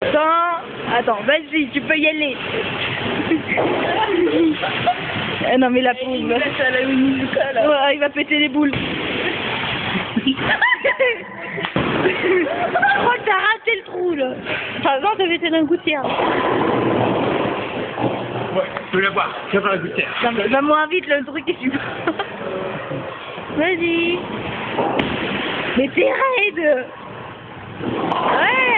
Attends, vas-y, tu peux y aller. Ah non mais la pauvre. Ouais, il va péter les boules. Je crois que t'as raté le trou là. Enfin non, t'as pété dans le gouttière. Ouais, je veux la voir. Je veux voir la gouttière. Non mais va moins vite, le truc est super. Vas-y. Mais t'es raide. Ouais.